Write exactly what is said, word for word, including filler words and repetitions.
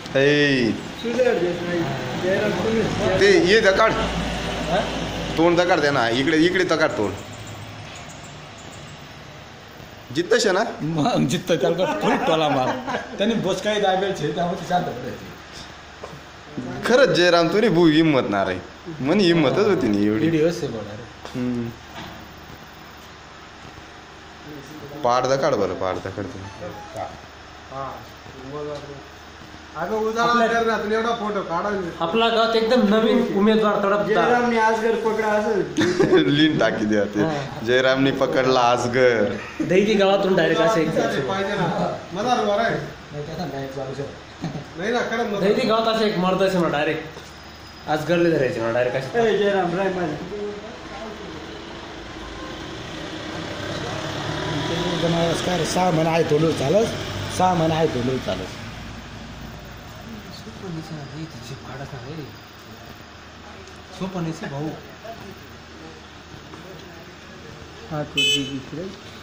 ए ते ये दकाड तोंड दकाड द्या ना इकडे इकडे दकाड तोंड जित्तश ना मग जित्त त्याला थोडी टोला मार त्याने बोस काही दाबेल छे त्यामुळे शांत पडायचे खरंच जयराम तुरी भू हिंमत ना रे म्हणे हिंमतच होती नाही एवढी व्हिडिओ से बोला हम्म. पाड दकाड बरं पाड दकाड फोटो काढा आपला गावात एकदम नवीन उमेदवार तडपता आजगर पकडा असं लीन टाकी द्या ते जयरामनी पकडला आजगर दैदी गावातून डायरेक्ट असे एक पाहिजे ना मजा वर आहे नाही ना खरं दैदी गावात असं एक मर्द असे ना डायरेक्ट आज गरले धरायचे ना डायरेक्ट असे जयराम राय माझे काय सहा महिने आहे तोंडूर चालस सहा महिने आहे तोंडूर चालस सोपं भाऊ हा